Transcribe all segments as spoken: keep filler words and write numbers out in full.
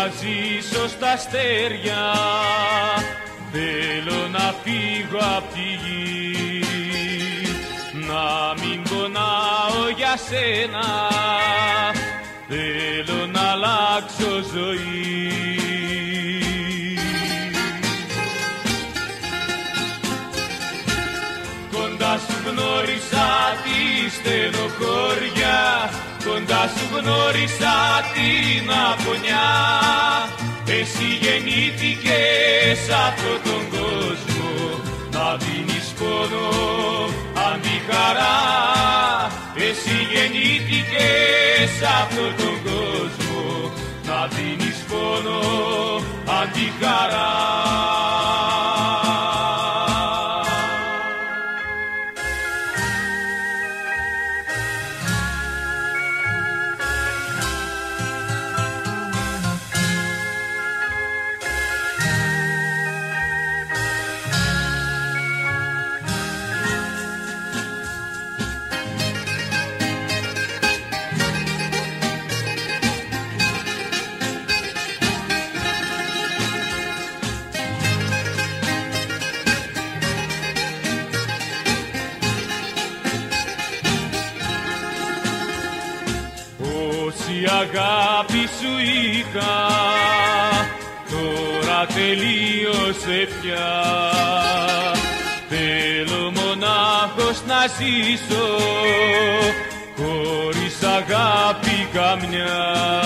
ζήσω στα αστέρια, θέλω να φύγω απ' τη γη, να μην πονάω για σένα, θέλω να αλλάξω ζωή. Κοντά σου γνώρισα τη στενοχώρια, κοντά σου γνώρισα την αγωνιά. Εσύ γεννήθηκες σ' αυτόν τον κόσμο, να δίνεις πόνο αντί χαρά. Εσύ γεννήθηκες σ' αυτόν τον κόσμο, να δίνεις πόνο αντί χαρά. Όση αγάπη σου είχα, τώρα τελείωσε πια. Θέλω μονάχος να ζήσω, χωρίς αγάπη καμιά.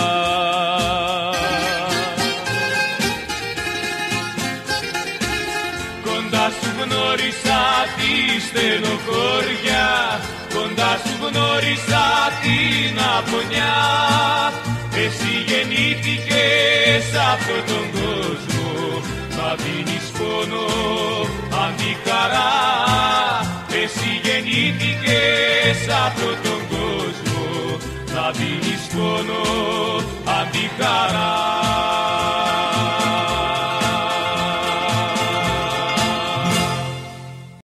Κοντά σου γνώρισα τη στενοχώρια, κοντά σου γνώρισα την αγωνιά. Εσύ γεννήθηκες σ' αυτόν τον κόσμο, να δίνεις πόνο αντί χαρά. Εσύ γεννήθηκες σ' αυτόν τον κόσμο, να δίνεις πόνο αντί χαρά.